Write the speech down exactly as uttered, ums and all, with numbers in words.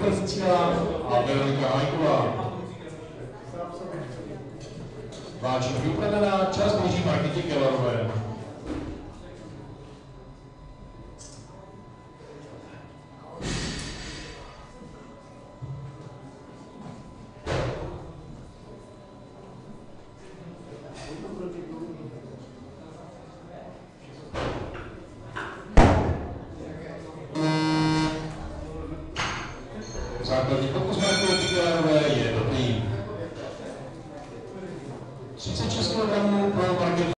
Petr Střílák a Veronika Hajková. Váčník upravená, čas běží Markétě Kellerové. Základní podpis Markétě Kellerové je